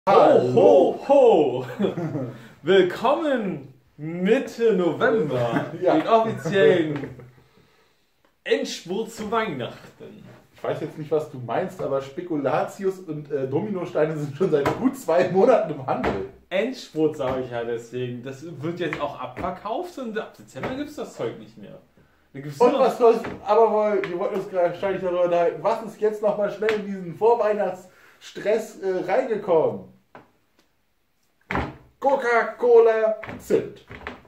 Ho, ho, ho! Willkommen Mitte November, Ja. den offiziellen Endspurt zu Weihnachten. Ich weiß jetzt nicht, was du meinst, aber Spekulatius und Dominosteine sind schon seit gut 2 Monaten im Handel. Endspurt sage ich ja deswegen. Das wird jetzt auch abverkauft und ab Dezember gibt es das Zeug nicht mehr. Da gibt's nur Und noch was soll's, aber wir wollten uns wahrscheinlich darüber unterhalten, was ist jetzt nochmal schnell in diesen Vorweihnachtsstress reingekommen? Coca-Cola Zimt.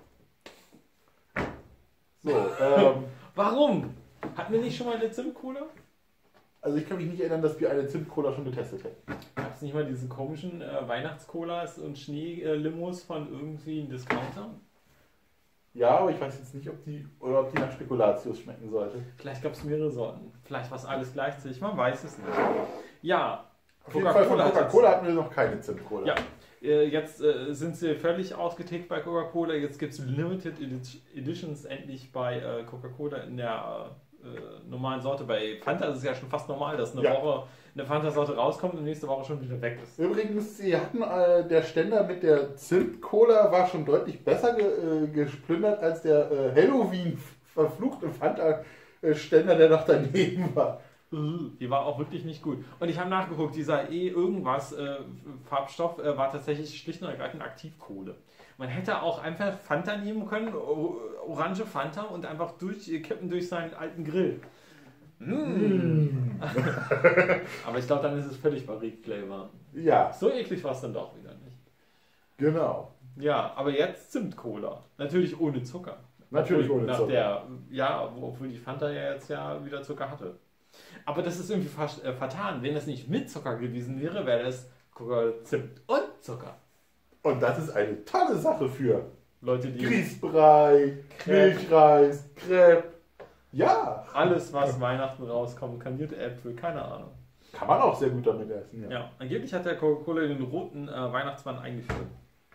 So, Warum? Hatten wir nicht schon mal eine Zimt-Cola? also ich kann mich nicht erinnern, dass wir eine Zimt-Cola schon getestet hätten. Gab es nicht mal diese komischen Weihnachtscolas und Schneelimos von irgendwie einem Discounter? Ja, aber ich weiß jetzt nicht, ob die nach Spekulatius schmecken sollte. Vielleicht gab es mehrere Sorten. Vielleicht war es alles gleichzeitig, man weiß es nicht. Ja, Auf jeden Fall von Coca-Cola hatten wir noch keine Zimt-Cola. Ja, jetzt sind sie völlig ausgetickt bei Coca-Cola. Jetzt gibt es Limited Editions endlich bei Coca-Cola in der normalen Sorte. Bei Fanta ist es ja schon fast normal, dass eine Woche eine Fanta-Sorte rauskommt und nächste Woche schon wieder weg ist. Übrigens, sie hatten der Ständer mit der Zimt-Cola war schon deutlich besser gesplündert als der Halloween verfluchte Fanta-Ständer, der noch daneben war. Die war auch wirklich nicht gut. Und ich habe nachgeguckt, dieser irgendwas Farbstoff war tatsächlich schlicht und ergreifend Aktivkohle. Man hätte auch einfach Fanta nehmen können, orange Fanta, und einfach durchkippen durch seinen alten Grill. Aber ich glaube, dann ist es völlig Barrique-Flavor. Ja, So eklig war es dann doch wieder nicht. genau. Ja, aber jetzt Zimt-Cola. Natürlich ohne Zucker. Natürlich Obwohl, ohne nach Zucker. obwohl die Fanta ja jetzt ja wieder Zucker hatte. Aber das ist irgendwie fast vertan. Wenn das nicht mit Zucker gewesen wäre, wäre das Coca Zimt und Zucker. Und das ist eine tolle Sache für Leute, die Grießbrei, Crepe. Milchreis, Crepe. Ja, alles, was Weihnachten rauskommt, kandierte Äpfel, keine Ahnung. kann man auch sehr gut damit essen. Ja. Ja, angeblich hat der Coca-Cola den roten Weihnachtsmann eingeführt.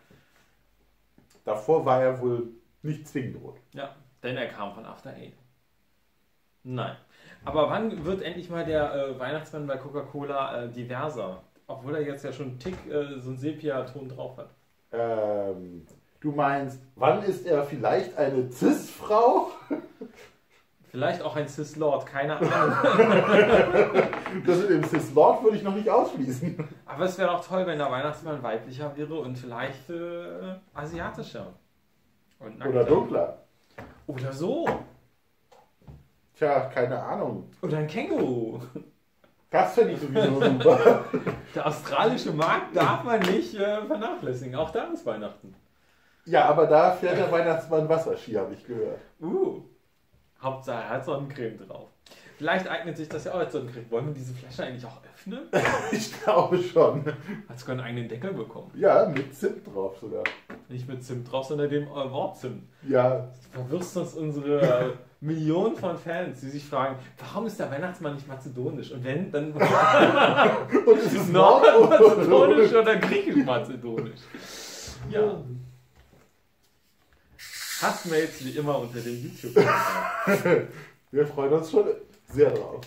Davor war er wohl nicht zwingend rot. Ja, denn er kam von After Eight. Nein. Aber wann wird endlich mal der Weihnachtsmann bei Coca-Cola diverser? Obwohl er jetzt ja schon einen Tick so einen Sepia-Ton drauf hat. Du meinst, wann ist er vielleicht eine Cis-Frau? Vielleicht auch ein Cis-Lord, keine Ahnung. Das mit dem Cis-Lord würde ich noch nicht ausschließen. Aber es wäre doch toll, wenn der Weihnachtsmann weiblicher wäre und vielleicht asiatischer. Und nackter. Oder dunkler. Oder so. Tja, keine Ahnung. Oder ein Känguru. Das fände ich sowieso super. Der australische Markt darf man nicht vernachlässigen. Auch da ist Weihnachten. Ja, aber da fährt der Weihnachtsmann Wasserski, habe ich gehört. Hauptsache er hat Sonnencreme drauf. Vielleicht eignet sich das ja auch als Sonnencreme. Wollen wir diese Flasche eigentlich auch öffnen? Ich glaube schon. Hat sogar einen eigenen Deckel bekommen. Ja, mit Zimt drauf sogar. Nicht mit Zimt drauf, sondern dem Wort Zimt. Ja, Du verwirrst uns unsere Millionen von Fans, die sich fragen, warum ist der Weihnachtsmann nicht mazedonisch? Und wenn, dann und es ist nordmazedonisch oder griechisch-mazedonisch. Ja. Hassmails wie immer unter den YouTube. Wir freuen uns schon sehr drauf.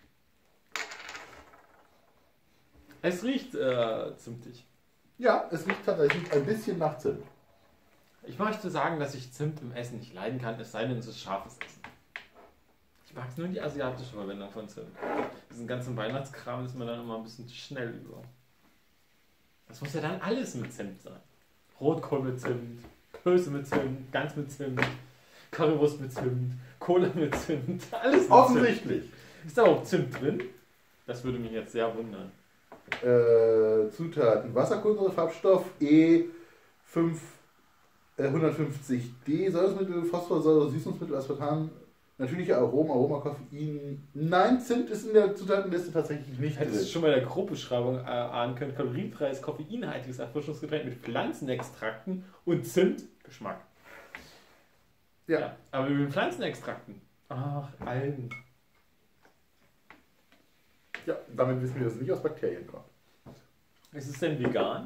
Es riecht zimtig. Ja, es riecht tatsächlich ein bisschen nach Zimt. Ich möchte sagen, dass ich Zimt im Essen nicht leiden kann, es sei denn, es ist scharfes Essen. Ich mag nur die asiatische Verwendung von Zimt. Diesen ganzen Weihnachtskram ist mir dann immer ein bisschen schnell über. Das muss ja dann alles mit Zimt sein. Rotkohl mit Zimt, Klöße mit Zimt, Gans mit Zimt, Currywurst mit Zimt, Cola mit Zimt, alles mit Offensichtlich. Zimt. Ist da auch Zimt drin? Das würde mich jetzt sehr wundern. Zutaten: Wasserkohlensäure, Farbstoff, E150D, Säuresmittel, Phosphorsäure, Süßungsmittel, Aspartam, natürliche Aromen, Aroma, Koffein. Nein, Zimt ist in der Zutatenliste tatsächlich nicht Hättest du drin. schon bei der Gruppenbeschreibung ahnen können, kalorienfreies, koffeinhaltiges Erfrischungsgetränk mit Pflanzenextrakten und Zimtgeschmack. Ja. Aber mit den Pflanzenextrakten. Ach, Algen. Ja, damit wissen wir, dass es nicht aus Bakterien kommt. Ist es denn vegan?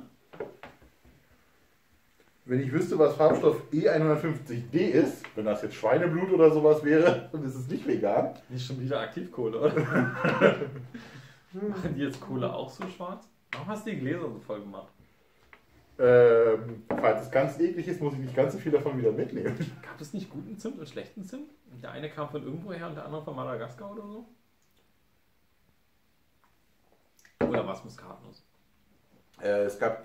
Wenn ich wüsste, was Farbstoff E150D ist, wenn das jetzt Schweineblut oder sowas wäre, dann ist es nicht vegan. Nicht schon wieder Aktivkohle, oder? Machen die jetzt Kohle auch so schwarz? Warum hast du die Gläser so voll gemacht? Falls es ganz eklig ist, muss ich nicht ganz so viel davon wieder mitnehmen. Gab es nicht guten Zimt und schlechten Zimt? Der eine kam von irgendwoher und der andere von Madagaskar oder so? Oder war es Muskatnuss? Das gab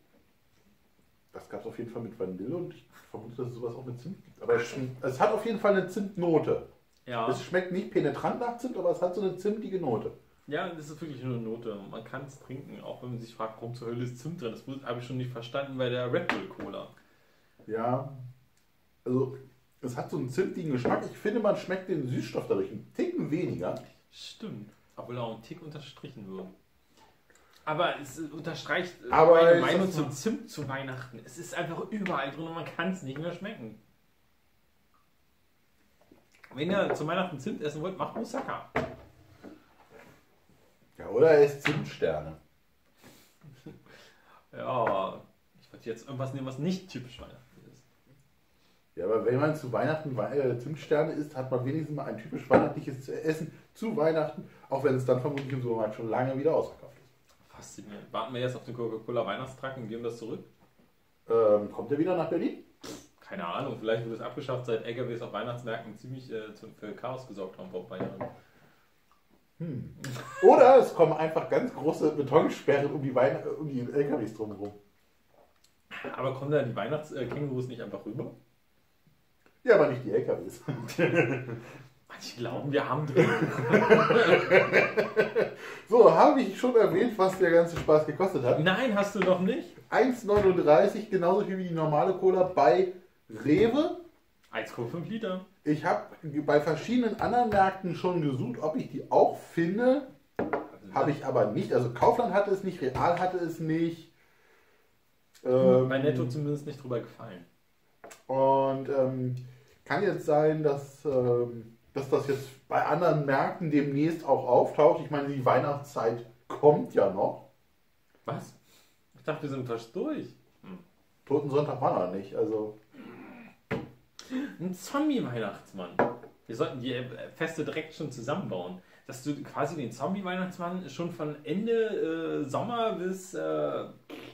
es auf jeden Fall mit Vanille und ich vermute, dass es sowas auch mit Zimt gibt. Aber es hat auf jeden Fall eine Zimtnote. Ja. Es schmeckt nicht penetrant nach Zimt, aber es hat so eine zimtige Note. Ja, das ist wirklich nur eine Note. Man kann es trinken, auch wenn man sich fragt, warum zur Hölle ist Zimt drin. Das habe ich schon nicht verstanden bei der Red Bull Cola. Ja, also es hat so einen zimtigen Geschmack. Ich finde, man schmeckt den Süßstoff dadurch einen Ticken weniger. Stimmt, obwohl auch ein Tick unterstrichen wird. Aber es unterstreicht Aber meine ist Meinung das zum Zimt zu Weihnachten. Es ist einfach überall drin und man kann es nicht mehr schmecken. Wenn ihr zu Weihnachten Zimt essen wollt, macht Moussaka. Ja, oder er ist Zimtsterne. Ja, ich wollte jetzt irgendwas nehmen, was nicht typisch Weihnachten ist. Ja, aber wenn man zu Weihnachten Zimtsterne isst, hat man wenigstens mal ein typisch weihnachtliches Essen zu Weihnachten, auch wenn es dann vermutlich im Supermarkt schon lange wieder ausverkauft ist. Faszinierend. Warten wir jetzt auf den Coca-Cola Weihnachtstrakt und geben das zurück? Kommt er wieder nach Berlin? Keine Ahnung, vielleicht wurde es abgeschafft, seit LKWs auf Weihnachtsmärkten ziemlich für Chaos gesorgt haben vor ein paar Jahren. Oder es kommen einfach ganz große Betonsperren um die LKWs drumherum. Aber kommen da die Weihnachtskängurus nicht einfach rüber? Ja, aber nicht die LKWs. Manche glauben, wir haben drin. So, habe ich schon erwähnt, was der ganze Spaß gekostet hat? Nein, hast du noch nicht? 1,39, genauso viel wie die normale Cola bei Rewe. 1,5 Liter. Ich habe bei verschiedenen anderen Märkten schon gesucht, ob ich die auch finde. Habe ich aber nicht. Also Kaufland hatte es nicht, Real hatte es nicht. Bei Netto zumindest nicht drüber gefallen. Und kann jetzt sein, dass das jetzt bei anderen Märkten demnächst auch auftaucht. Ich meine, die Weihnachtszeit kommt ja noch. Was? Ich dachte, wir sind fast durch. Toten Sonntag war noch nicht. Also Ein Zombie-Weihnachtsmann. Wir sollten die Feste direkt schon zusammenbauen. Dass du quasi den Zombie-Weihnachtsmann schon von Ende Sommer bis, sagen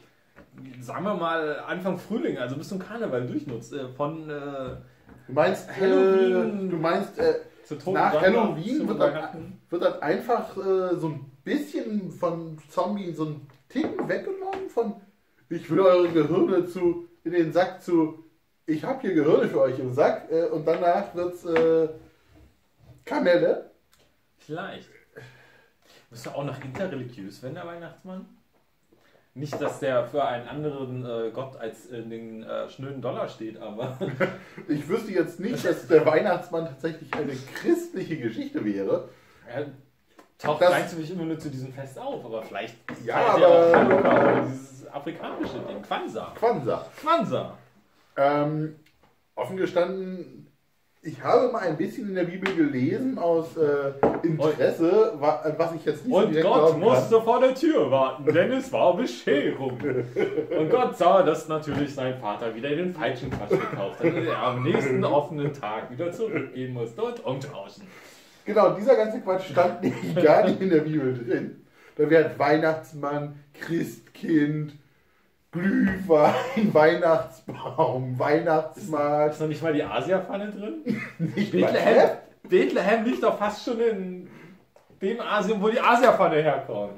wir mal, Anfang Frühling, also bis zum Karneval durchnutzt. Von du meinst Halloween nach Halloween wird dann einfach so ein bisschen von Zombie so ein Ticken weggenommen von ich will eure Gehirne in den Sack zu ich habe hier Gehirne für euch im Sack und danach wird's Kamelle. Vielleicht. Bist du auch noch interreligiös, wenn der Weihnachtsmann? Nicht, dass der für einen anderen Gott als den schnöden Dollar steht, aber... Ich wüsste jetzt nicht, dass der Weihnachtsmann tatsächlich eine christliche Geschichte wäre. Er taucht rein ziemlich immer nur zu diesem Fest auf, aber vielleicht ja, aber ja auch Hanukkah oder dieses afrikanische Ding, Kwanzaa. Offen gestanden, ich habe mal ein bisschen in der Bibel gelesen aus Interesse, was ich jetzt nicht und Gott musste vor der Tür warten, denn es war Bescherung. Und Gott sah, dass natürlich sein Vater wieder den falschen Quatsch gekauft hat und er am nächsten offenen Tag wieder zurückgehen musste und umtauschen. Genau, dieser ganze Quatsch stand nämlich gar nicht in der Bibel drin. Da wäre Weihnachtsmann, Christkind, Glühwein, Weihnachtsbaum, Weihnachtsmarkt. Ist noch nicht mal die Asia-Pfanne drin? Nicht Bethlehem liegt doch fast schon in dem Asien, wo die Asia-Pfanne herkommt.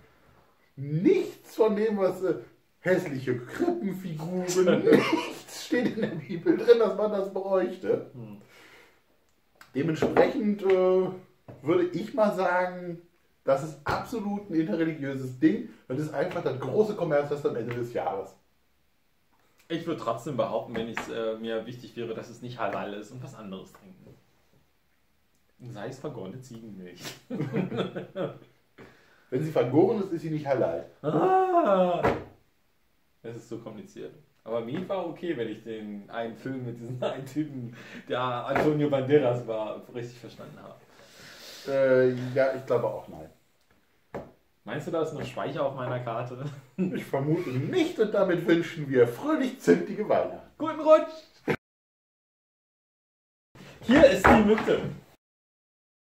Nichts von dem, was hässliche Krippenfiguren, nichts steht in der Bibel drin, dass man das bräuchte. Dementsprechend würde ich mal sagen, das ist absolut ein interreligiöses Ding. Das ist einfach das große Kommerzfest am Ende des Jahres. Ich würde trotzdem behaupten, wenn es mir wichtig wäre, dass es nicht halal ist und was anderes trinken. Sei es vergorene Ziegenmilch. Wenn sie vergoren ist, ist sie nicht halal. Das ist so kompliziert. Aber mir war okay, wenn ich den einen Film mit diesem einen Typen, der Antonio Banderas war, richtig verstanden habe. Ja, ich glaube auch nein. Meinst du, da ist noch Speicher auf meiner Karte? Ich vermute nicht und damit wünschen wir fröhlich zimtige Weihnachten. Guten Rutsch! Hier ist die Mitte.